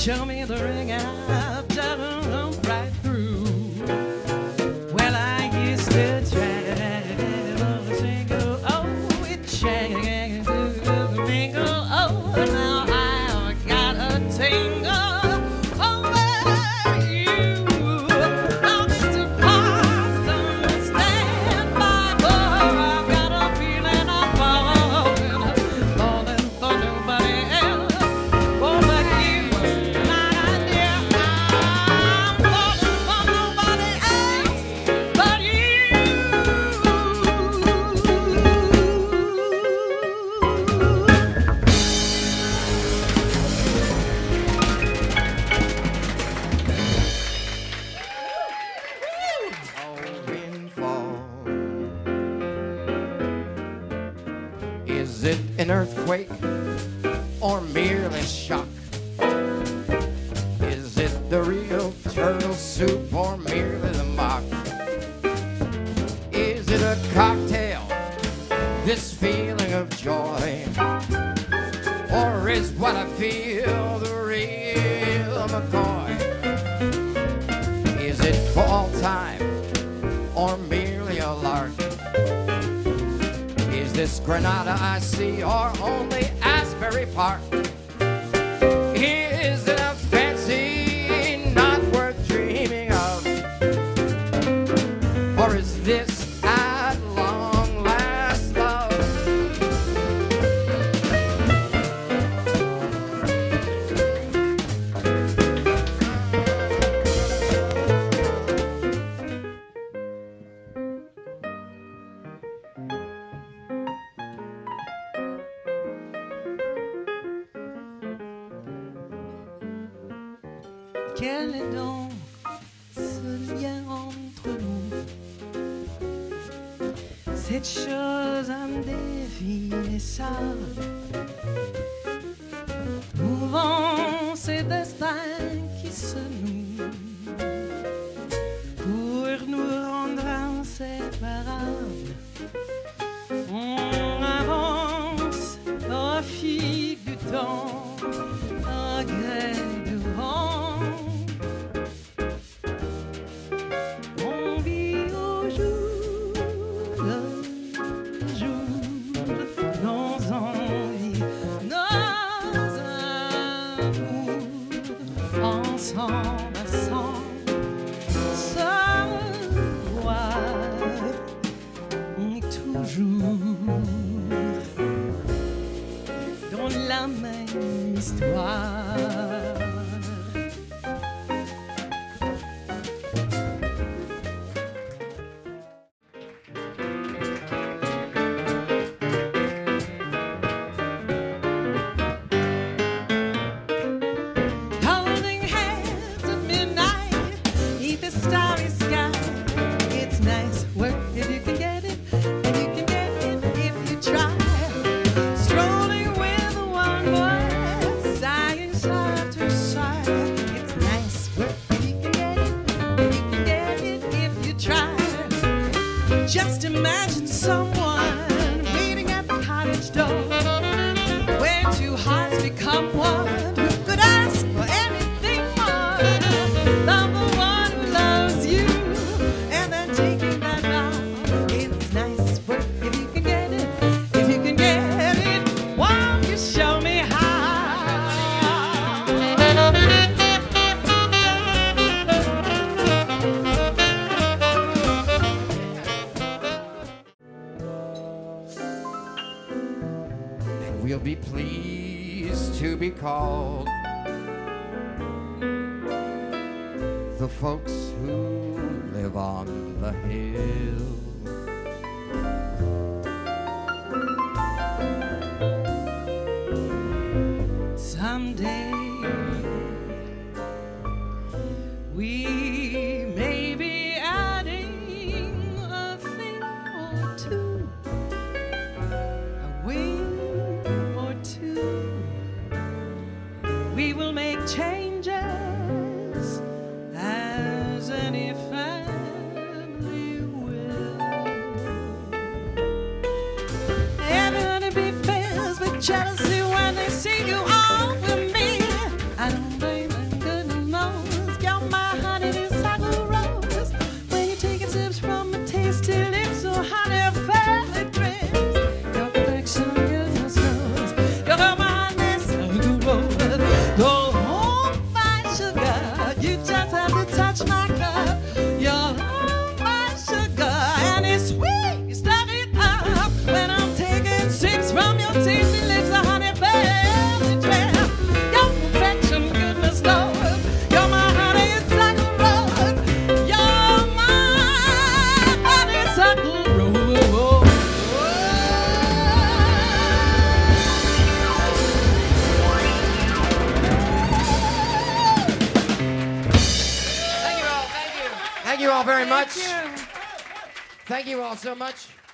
Show me the ring and I'll jump right through. Well, I used to travel single, oh, with Shaggy to mingle, oh, now I've got a tingle over you. Now, Mr. Parsons, stand by, boy, I've got a feeling I'm falling for nobody else, oh, but you. Is it an earthquake or merely shock? Is it the real turtle soup or merely the mock? Is it a cocktail, this feeling of joy? Or is what I feel the real McCoy? Is it for all time or merely a lark? Is this Granada I see or only Asbury Park? Is it a fancy not worth dreaming of? Or is this at long last love? Quelle est donc ce lien entre nous? Cette chose indéfinissable. Mouvant ces destins qui se nouent pour nous rendre inséparables. On avance au fil du temps, au gré du vent. Ensemble, se voir toujours dans la même histoire. Starry sky, it's nice work if you can get it, and you can get it if you try. Strolling with one boy, sighing side to side. It's nice work if you can get it, and you can get it if you try. Just imagine someone waiting at the cottage door, where two hearts become one. Who could ask for anything more than the one who loves you, and then taking that vow? It's nice work if you can get it, if you can get it. Won't you show me how? And we'll be pleased to be called the folks who live on the hill. Someday we may be adding a thing or two, a wing or two. We will make changes as any family will. Everybody feels with jealousy when they see you all with me. I don't blame them. Thank you all very much. Thank you. Thank you all so much.